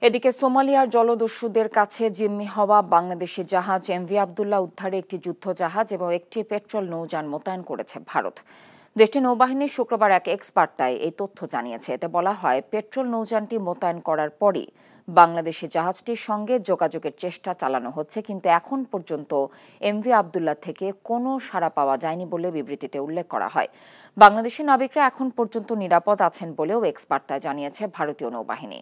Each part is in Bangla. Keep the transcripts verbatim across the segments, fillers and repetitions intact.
এদিকে সোমালিয়ার জলদস্যুদের কাছে জিম্মি হওয়া বাংলাদেশি জাহাজ এমভি আবদুল্লাহ উদ্ধারে একটি যুদ্ধ জাহাজ এবং একটি পেট্রোল নৌযান মোতায়েন করেছে ভারত। দেশটির নৌবাহিনী শুক্রবার এক এক্স বার্তায় এই তথ্য জানিয়েছে। এতে বলা হয়, পেট্রোল নৌযানটি মোতায়েন করার পরই বাংলাদেশি জাহাজটির সঙ্গে যোগাযোগের চেষ্টা চালানো হচ্ছে, কিন্তু এখন পর্যন্ত এমভি আবদুল্লাহ থেকে কোনো সাড়া পাওয়া যায়নি বলে বিবৃতিতে উল্লেখ করা হয়। বাংলাদেশি নাবিকরা এখন পর্যন্ত নিরাপদ আছেন বলেও এক্স বার্তায় জানিয়েছে ভারতীয় নৌবাহিনী।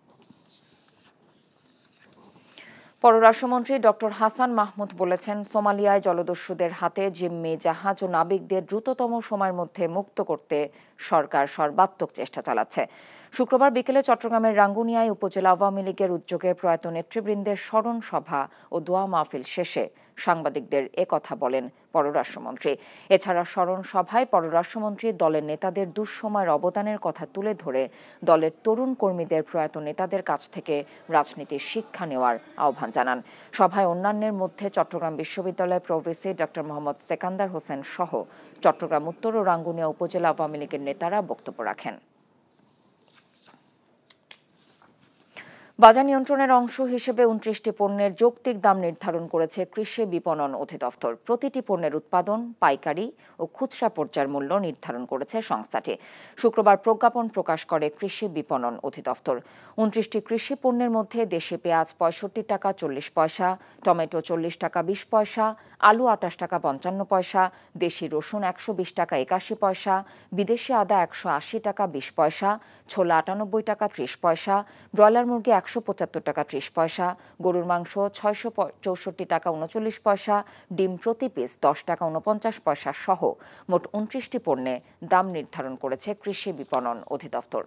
পররাষ্ট্রমন্ত্রী ডক্টর হাসান মাহমুদ বলেছেন, সোমালিয়ায় জলদস্যুদের হাতে জিম্মি জাহাজ ও নাবিকদের দ্রুততম সময়ের মধ্যে মুক্ত করতে সরকার সর্বাত্মক চেষ্টা চালাচ্ছে। শুক্রবার বিকেলে চট্টগ্রামের রাঙ্গুনিয়ায় উপজেলা আওয়ামী লীগের উদ্যোগে প্রয়াত নেতৃবৃন্দের স্মরণ সভা ও দোয়া মাহফিল শেষে সাংবাদিকদের একথা বলেন পররাষ্ট্রমন্ত্রী। এছাড়া স্মরণ সভায় পররাষ্ট্রমন্ত্রী দলের নেতাদের দুঃসময়ের অবদানের কথা তুলে ধরে দলের তরুণ কর্মীদের প্রয়াত নেতাদের কাছ থেকে রাজনীতির শিক্ষা নেওয়ার আহ্বান জানান। সভায় অন্যান্যের মধ্যে চট্টগ্রাম বিশ্ববিদ্যালয়ের প্রভেসি ডক্টর মোহাম্মদ সেকান্দার হোসেন সহ চট্টগ্রাম উত্তর ও রাঙ্গুনিয়া উপজেলা আওয়ামী লীগের নেতারা বক্তব্য রাখেন। বাজার নিয়ন্ত্রণের অংশ হিসেবে উনত্রিশটি পণ্যের যৌক্তিক দাম নির্ধারণ করেছে কৃষি বিপণন অধিদপ্তর। প্রতিটি পণ্যের উৎপাদন, পাইকারি ও খুচরা পর্যায়ের মূল্য নির্ধারণ করেছে সংস্থাটি। শুক্রবার প্রজ্ঞাপন প্রকাশ করে কৃষি বিপণন অধিদপ্তর। উনত্রিশটি কৃষি পণ্যের মধ্যে দেশি পেঁয়াজ পঁয়ষট্টি টাকা চল্লিশ পয়সা, টমেটো চল্লিশ টাকা বিশ পয়সা, আলু আটাশ টাকা পঞ্চান্ন পয়সা, দেশি রসুন একশো বিশ টাকা একাশি পয়সা, বিদেশি আদা একশো আশি টাকা বিশ পয়সা, ছোলা আটানব্বই টাকা ত্রিশ পয়সা, ব্রয়লার মুরগি একশো পঁচাত্তর টাকা ত্রিশ পয়সা, গরুর মাংস ছয়শো চৌষট্টি টাকা উনচল্লিশ পয়সা, ডিম প্রতি পিস দশ টাকা উনপঞ্চাশ পয়সা সহ মোট উনত্রিশটি পণ্যে দাম নির্ধারণ করেছে কৃষি বিপণন অধিদপ্তর।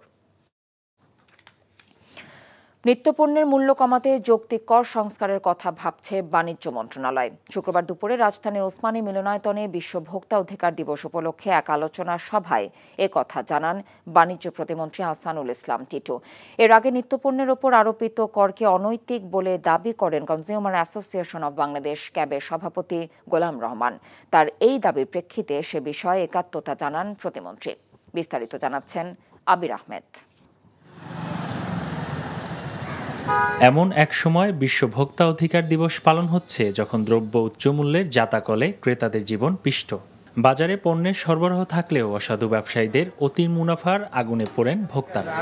নিত্যপণ্যের মূল্য কমাতে যৌক্তিক কর সংস্কারের কথা ভাবছে বাণিজ্য মন্ত্রণালয়। শুক্রবার দুপুরে রাজধানীর ওসমানী মিলনায়তনে বিশ্ব ভোক্তা অধিকার দিবস উপলক্ষে এক আলোচনা সভায় এ কথা জানান বাণিজ্য প্রতিমন্ত্রী হাসানুল ইসলাম টিটু। এর আগে নিত্যপণ্যের ওপর আরোপিত করকে অনৈতিক বলে দাবি করেন কনজিউমার অ্যাসোসিয়েশন অব বাংলাদেশ ক্যাবের সভাপতি গোলাম রহমান। তার এই দাবির প্রেক্ষিতে সে বিষয়ে একাত্মতা জানান প্রতিমন্ত্রী। বিস্তারিত জানাচ্ছেন আবির আহমেদ। এমন এক সময় বিশ্ব ভোক্তা অধিকার দিবস পালন হচ্ছে যখন দ্রব্য উচ্চমূল্যের জাতাকলে ক্রেতাদের জীবন পিষ্ট। বাজারে পণ্যের সরবরাহ থাকলেও অসাধু ব্যবসায়ীদের অতি মুনাফার আগুনে পড়েন ভোক্তারা।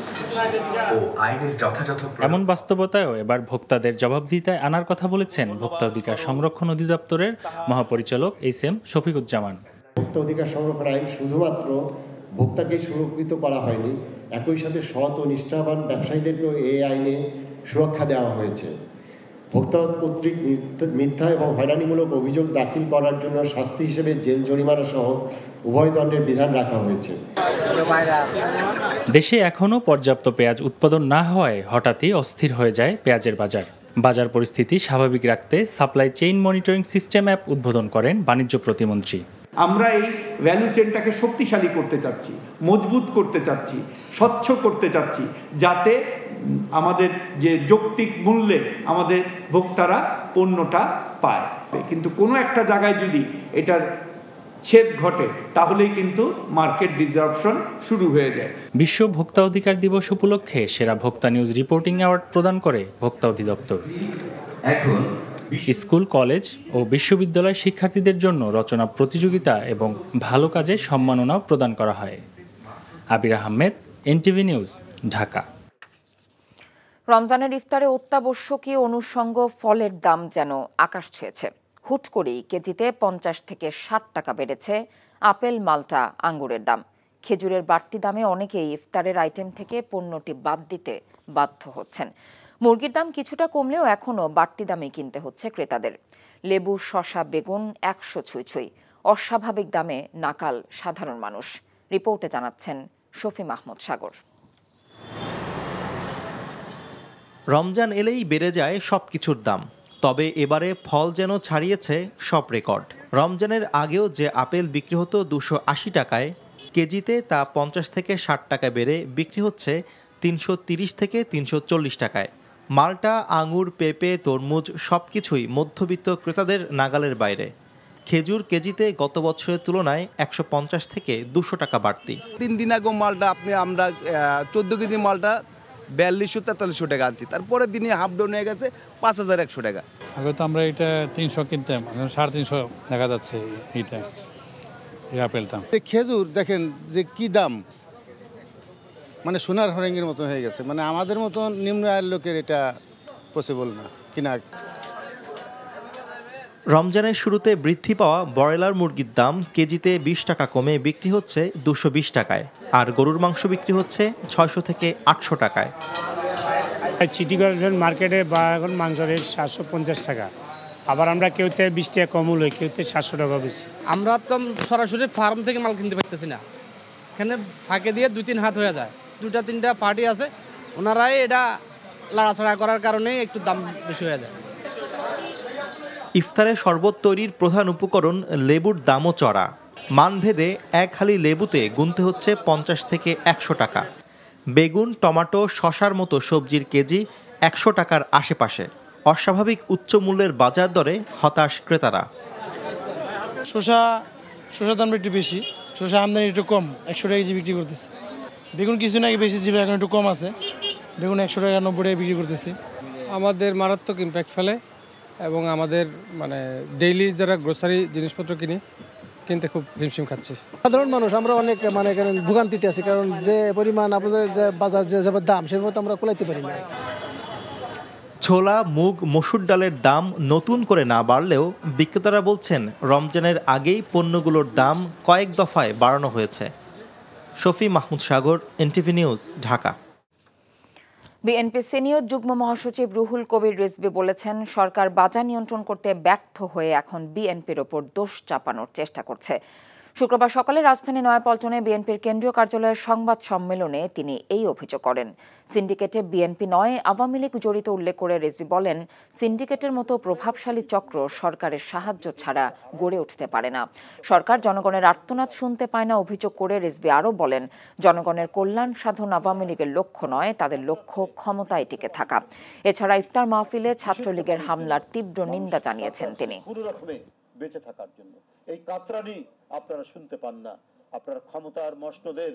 এমন বাস্তবতায়ও এবার ভোক্তাদের জবাবদিহিতায় আনার কথা বলেছেন ভোক্তা অধিকার সংরক্ষণ অধিদপ্তরের মহাপরিচালক এইচ এম শফিকুজ্জামান। ভোক্তা অধিকার সংরক্ষণ আইন শুধুমাত্র ভোক্তাকে সুরক্ষিত করা হয়নি, একই সাথে সৎ ও নিষ্ঠাবান ব্যবসায়ীদেরকেও এই আইনে সুরক্ষা দেওয়া হয়েছে। ভোক্তা কর্তৃক মিথ্যা এবং হয়রানিমূলক অভিযোগ দাখিল করার জন্য শাস্তি হিসেবে জেল জরিমানা সহ উভয় দণ্ডের বিধান রাখা হয়েছে। দেশে এখনও পর্যাপ্ত পেঁয়াজ উৎপাদন না হওয়ায় হঠাৎই অস্থির হয়ে যায় পেঁয়াজের বাজার। বাজার পরিস্থিতি স্বাভাবিক রাখতে supply chain monitoring system app উদ্বোধন করেন বাণিজ্য প্রতিমন্ত্রী। আমরা এই ভ্যালু চেনটাকে শক্তিশালী করতে চাচ্ছি, মজবুত করতে চাচ্ছি, স্বচ্ছ করতে চাচ্ছি, যাতে আমাদের যে যৌক্তিক মূল্যে আমাদের ভোক্তারা পণ্যটা পায়। কিন্তু কোনো একটা জায়গায় যদি এটার ছেদ ঘটে তাহলেই কিন্তু মার্কেট ডিসরাপশন শুরু হয়ে যায়। বিশ্ব ভোক্তা অধিকার দিবস উপলক্ষে সেরা ভোক্তা নিউজ রিপোর্টিং অ্যাওয়ার্ড প্রদান করে ভোক্তা অধিদপ্তর। এখন স্কুল, কলেজ ও বিশ্ববিদ্যালয় শিক্ষার্থীদের জন্য রচনা প্রতিযোগিতা এবং ভালো কাজে সম্মাননাও প্রদান করা হয়। Abir Ahmed, NTV news, Dhaka. রমজানের ইফতারে অত্যাবশ্যকীয় অনুষঙ্গ ফলের দাম যেন আকাশ ছুঁয়েছে। হুট করেই কেজিতে পঞ্চাশ থেকে ষাট টাকা বেড়েছে আপেল, মাল্টা, আঙ্গুরের দাম। খেজুরের বাড়তি দামে অনেকেই ইফতারের আইটেম থেকে পণ্যটি বাদ দিতে বাধ্য হচ্ছেন। মুরগির দাম কিছুটা কমলেও এখনও বাড়তি দামে কিনতে হচ্ছে ক্রেতাদের। লেবু, শসা, বেগুন একশো ছুঁই ছুঁই। অস্বাভাবিক দামে নাকাল সাধারণ মানুষ। রিপোর্টে জানাচ্ছেন শফি মাহমুদ সাগর। রমজান এলেই বেড়ে যায় সব কিছুর দাম, তবে এবারে ফল যেন ছাড়িয়েছে সব রেকর্ড। রমজানের আগেও যে আপেল বিক্রি হতো দুশো আশি টাকায়, কেজিতে তা পঞ্চাশ থেকে ষাট টাকা বেড়ে বিক্রি হচ্ছে তিনশো তিরিশ থেকে তিনশো চল্লিশ টাকায়। মাল্টা, আঙুর, পেঁপে, তরমুজ সবকিছুই মধ্যবিত্ত ক্রেতাদের নাগালের বাইরে। খেজুর কেজিতে গত বছরের তুলনায় একশো পঞ্চাশ থেকে দুশো টাকা বাড়তি। তিন দিন আগে মালটা আপনি আমরা চোদ্দ কেজি মালটা বিয়াল্লিশশো তেতাল্লিশশো টাকা আনছি, তারপরের দিনে হাফ ডাউন হয়ে গেছে পাঁচ হাজার একশো টাকা। আগে তো আমরা এটা তিনশো কিনতাম, এখন সাড়ে তিনশো দেখা যাচ্ছে এইটা এই আপেলটা। খেজুর দেখেন যে কি দাম, মানে সোনার হরিণের মতো হয়ে গেছে, মানে আমাদের মতো নিম্ন আয়ের লোকের এটা পসিবল না কিনা। রমজানের শুরুতে বৃদ্ধি পাওয়া ব্রয়লার মুরগির দাম কেজিতে বিশ টাকা কমে বিক্রি হচ্ছে দুশো বিশ টাকায়, আর গরুর মাংস বিক্রি হচ্ছে ছয়শো থেকে আটশো টাকায়। সিটি কর্পোরেশন মার্কেটে বা এখন মাংস রেট সাতশো পঞ্চাশ টাকা, আবার আমরা কেউতে বিশ টাকা কম হলো, কেউতে সাতশো টাকা বেশি। আমরা তো সরাসরি ফার্ম থেকে মাল কিনতে পারতেছি না, এখানে ফাঁকে দিয়ে দুই তিন হাত হয়ে যায়, দুটা তিনটা পার্টি আছে, ওনারাই এটা লাড়াছাড়া করার কারণে একটু দাম বেশি হয়ে যায়। ইফতারের শরবত তৈরির প্রধান উপকরণ লেবুর দামও চড়া। মানভেদে এক হালি লেবুতে গুনতে হচ্ছে পঞ্চাশ থেকে একশো টাকা। বেগুন, টমেটো, শশার মতো সবজির কেজি একশো টাকার আশেপাশে। অস্বাভাবিক উচ্চ মূল্যের বাজার দরে হতাশ ক্রেতারা। শসা শসার দাম একটু বেশি, শসা আমদানি একটু কম, একশো টাকা কেজি বিক্রি করতেছে। বেগুন কিছুদিন আগে বেশি ছিল, এখন একটু কম আছে, বেগুন একশো টাকা নব্বই টাকা বিক্রি করতেছে। আমাদের মারাত্মক ইম্প্যাক্ট ফেলে এবং আমাদের মানে ডেইলি যারা গ্রোসারি জিনিসপত্র কিনি কিনতে খুব হিমশিম খাচ্ছি। সাধারণ মানুষ আমরা অনেক মানে ভোগান্তিতে আছি, কারণ যে পরিমাণ আপনাদের যে বাজার যে দাম সেভাবে আমরা কুলাইতে পারি না। ছোলা, মুগ, মসুর ডালের দাম নতুন করে না বাড়লেও বিক্রেতারা বলছেন রমজানের আগেই পণ্যগুলোর দাম কয়েক দফায় বাড়ানো হয়েছে। Shafi Mahmud Sagar, NTV news, Dhaka. BNP senior যুগ্ম মহাসচিব রুহুল কবির রিজভী বলেছেন, সরকার বাজার নিয়ন্ত্রণ করতে ব্যর্থ হয়ে এখন বিএনপির ওপর দোষ চাপানোর চেষ্টা করছে। শুক্রবার সকালে রাজধানী নয়াপল্টনে বিএনপির কেন্দ্রীয় কার্যালয়ের সংবাদ সম্মেলনে তিনি এই অভিযোগ করেন। সিন্ডিকেটে বিএনপি নয়, আওয়ামী লীগ জড়িত উল্লেখ করে রিজভী বলেন, সিন্ডিকেটের মতো প্রভাবশালী চক্র সরকারের সাহায্য ছাড়া গড়ে উঠতে পারে না। সরকার জনগণের আর্তনাদ শুনতে পায় না অভিযোগ করে রিজভী আরও বলেন, জনগণের কল্যাণ সাধন আওয়ামী লীগের লক্ষ্য নয়, তাদের লক্ষ্য ক্ষমতায় টিকে থাকা। এছাড়া ইফতার মাহফিলে ছাত্রলীগের হামলার তীব্র নিন্দা জানিয়েছেন তিনি। বেঁচে থাকার জন্য এই কাতরানি আপনারা শুনতে পান না, আপনারা ক্ষমতার মসনদের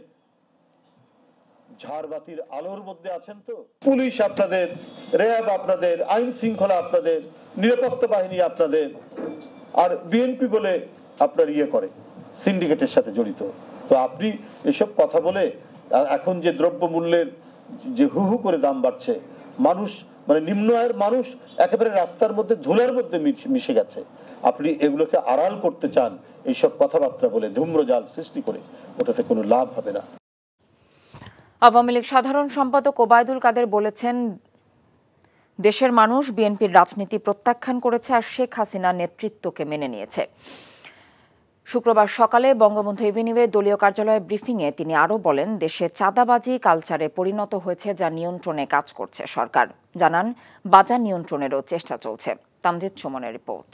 ঝাড়বাতির আলোর মধ্যে আছেন। তো পুলিশ আপনাদের, র্যাব আপনাদের, আইন শৃঙ্খলা আপনাদের, নিরাপত্তা বাহিনী আপনাদের, আর বিএনপি বলে আপনার ইয়ে করে সিন্ডিকেটের সাথে জড়িত। তো আপনি এসব কথা বলে এখন যে দ্রব্যমূল্যের যে হু হু করে দাম বাড়ছে, মানুষ মানে নিম্ন আয়ের মানুষ একেবারে রাস্তার মধ্যে ধুলার মধ্যে মিশে গেছে, আপনি এগুলোকে আড়াল করতে চান এইসব কথাবার্তা বলে, ধূম্রজাল সৃষ্টি করে, ওটাতে কোনো লাভ হবে না। আওয়ামী লীগ সাধারণ সম্পাদক ওবায়দুল কাদের বলেছেন, দেশের মানুষ বিএনপির রাজনীতি প্রত্যাখ্যান করেছে আর শেখ হাসিনার নেতৃত্বকে মেনে নিয়েছে। শুক্রবার সকালে বঙ্গবন্ধু এভিনিউয়ে দলীয় কার্যালয়ে ব্রিফিংয়ে তিনি আরও বলেন, দেশে চাঁদাবাজি কালচারে পরিণত হয়েছে, যা নিয়ন্ত্রণে কাজ করছে সরকার। জানান, বাজার নিয়ন্ত্রণেরও চেষ্টা চলছে। তামজিদ সুমনের রিপোর্ট।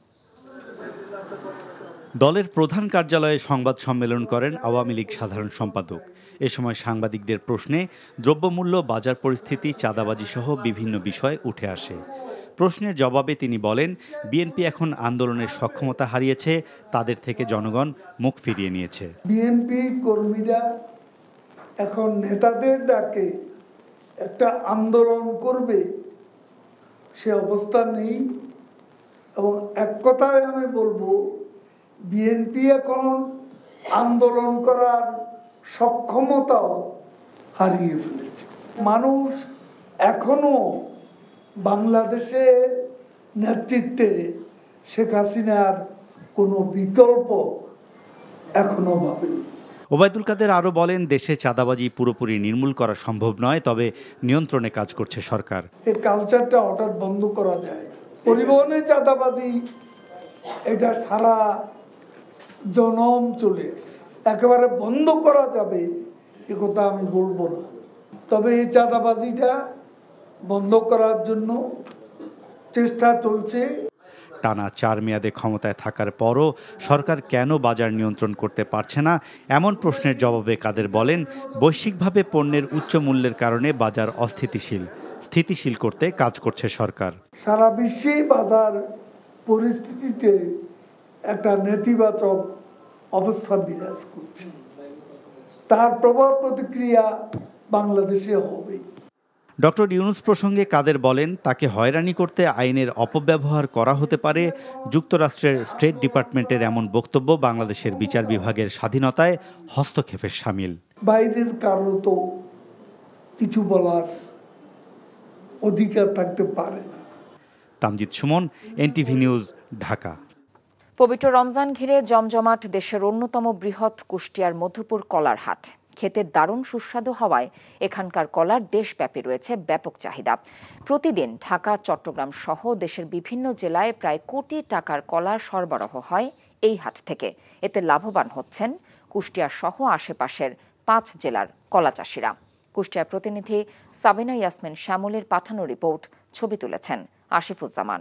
দলের প্রধান কার্যালয়ে সংবাদ সম্মেলন করেন আওয়ামী লীগ সাধারণ সম্পাদক। এ সময় সাংবাদিকদের প্রশ্নে দ্রব্যমূল্য, বাজার পরিস্থিতি, চাঁদাবাজি সহ বিভিন্ন বিষয় উঠে আসে। প্রশ্নের জবাবে তিনি বলেন, বিএনপি এখন আন্দোলনের সক্ষমতা হারিয়েছে, তাদের থেকে জনগণ মুখ ফিরিয়ে নিয়েছে। বিএনপি কর্মীরা এখন নেতাদের ডাকে একটা আন্দোলন করবে সে অবস্থা নেই, এবং এক কথায় আমি বলবো, বিএনপি এখন আন্দোলন করার সক্ষমতাও হারিয়ে ফেলেছে। মানুষ এখনো বাংলাদেশে নেতৃত্বে শেখ হাসিনার কোনো বিকল্প এখনো ভাবেনি। ওবায়দুল কাদের আরও বলেন, দেশে চাঁদাবাজি পুরোপুরি নির্মূল করা সম্ভব নয়, তবে নিয়ন্ত্রণে কাজ করছে সরকার। এই কালচারটা হঠাৎ বন্ধ করা যায় না। পরিবহনে চাঁদাবাজি এটা সারা জনম চলে একেবারে বন্ধ করা যাবে এ কথা আমি বলবো না, তবে এই চাঁদাবাজিটা বন্ধ করার জন্য চেষ্টা চলছে। টানা চার মেয়াদে ক্ষমতায় থাকার পরও সরকার কেন বাজার নিয়ন্ত্রণ করতে পারছে না, এমন প্রশ্নের জবাবে কাদের বলেন, বৈশ্বিকভাবে পণ্যের উচ্চ মূল্যের কারণে বাজার অস্থিতিশীল, স্থিতিশীল করতে কাজ করছে সরকার। সারা বিশ্বে বাজার পরিস্থিতিতে একটা নেতিবাচক অবস্থা বিরাজ করছে, তার প্রভাব প্রতিক্রিয়া বাংলাদেশে হবেই। ডক্টর ইউনুস প্রসঙ্গে কাদের বলেন, তাকে হয়রানি করতে আইনের অপব্যবহার করা হতে পারে। যুক্তরাষ্ট্রের স্টেট ডিপার্টমেন্টের এমন বক্তব্য বাংলাদেশের বিচার বিভাগের স্বাধীনতায় হস্তক্ষেপের শামিল। বাইরের কারো তো কিছু বলার অধিকার থাকতে পারে না। Tamjid Sumon, NTV news, Dhaka. পবিত্র রমজান ঘিরে জমজমাট দেশের অন্যতম বৃহৎ কুষ্টিয়ার মধুপুর কলার হাট। খেতে দারুণ সুস্বাদু হওয়ায় এখানকার কলার দেশব্যাপী রয়েছে ব্যাপক চাহিদা। প্রতিদিন ঢাকা, চট্টগ্রাম সহ দেশের বিভিন্ন জেলায় প্রায় কোটি টাকার কলার সরবরাহ হয় এই হাট থেকে। এতে লাভবান হচ্ছেন কুষ্টিয়া সহ আশেপাশের পাঁচ জেলার কলা চাষিরা। কুষ্টিয়ার প্রতিনিধি সাবিনা ইয়াসমিন শ্যামলের পাঠানো রিপোর্ট, ছবি তুলেছেন আসিফুজ্জামান।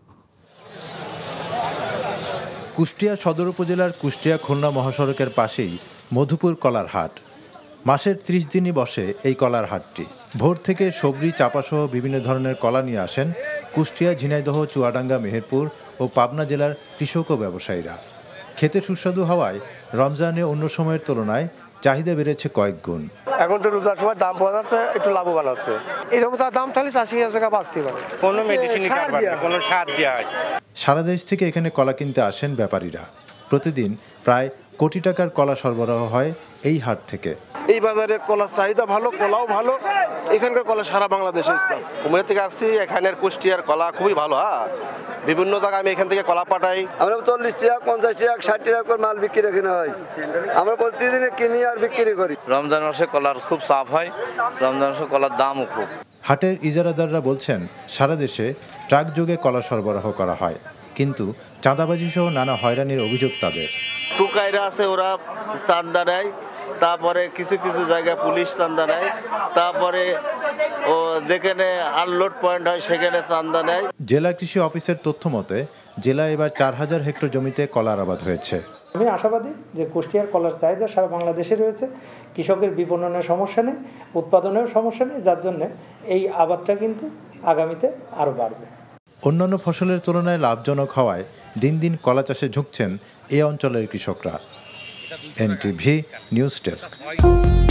কুষ্টিয়া সদর উপজেলার কুষ্টিয়া খুলনা মহাসড়কের পাশেই মধুপুর কলার হাট। মাসের ত্রিশ দিনই বসে এই কলার হাটটি। ভোর থেকে সবজি, চাপাসহ বিভিন্ন ধরনের কলা নিয়ে আসেন কুষ্টিয়া, ঝিনাইদহ, চুয়াডাঙ্গা, মেহেরপুর ও পাবনা জেলার কৃষক ও ব্যবসায়ীরা। খেতে সুস্বাদু হওয়ায় রমজানে অন্য সময়ের তুলনায় চাহিদা বেড়েছে কয়েক গুণ। এখন তো রোজার সময় দাম পাওয়া যাচ্ছে, একটু লাভবান হচ্ছে। এরকম তার দাম তাহলে চাষি টাকা বাঁচতে পারে। কোনো মেডিসিন কোনো সার দেওয়া হয়। সারা দেশ থেকে এখানে কলা কিনতে আসেন ব্যাপারীরা। প্রতিদিন প্রায় কোটি টাকার কলা সরবরাহ হয় এই হাট থেকে। এই বাজারে কলার চাহিদা ভালো, কলাও ভালো। এখানকার কলা সারা বাংলাদেশে। কুমিল্লা থেকে আসছি, এখানের কুষ্টিয়ার কলা খুবই ভালো। হ্যাঁ, বিভিন্ন জায়গায় আমি এখান থেকে কলা পাঠাই। আমরা চল্লিশ টাকা, পঞ্চাশ টাকা, ষাট টাকা করে মাল বিক্রি রাখি হয়। আমরা প্রতিদিনে কিনি আর বিক্রি করি। রমজান মাসে কলার খুব চাপ হয়, রমজান মাসে কলার দামও খুব। হাটের ইজারাদাররা বলছেন, সারা দেশে ট্রাক যোগে কলা সরবরাহ করা হয়, কিন্তু চাঁদাবাজি সহ নানা হয়রানির অভিযোগ তাদের। টুকাইরা আছে, ওরা চাঁদা নেয়, তারপরে কিছু কিছু জায়গায় পুলিশ চাঁদা নেয়, তারপরে ও যেখানে আনলোড পয়েন্ট হয় সেখানে চাঁদা নেয়। জেলা কৃষি অফিসের তথ্য মতে জেলায় এবার চার হাজার হেক্টর জমিতে কলার আবাদ হয়েছে। আমি আশাবাদী যে কুষ্টিয়ার কলার চাহিদা সারা বাংলাদেশে রয়েছে। কৃষকের বিপণনের সমস্যা নেই, উৎপাদনেও সমস্যা নেই, যার জন্য এই আবাদটা কিন্তু আগামীতে আরও বাড়বে। অন্যান্য ফসলের তুলনায় লাভজনক হওয়ায় দিন দিন কলা চাষে ঝুঁকছেন এই অঞ্চলের কৃষকরা। NTV news desk.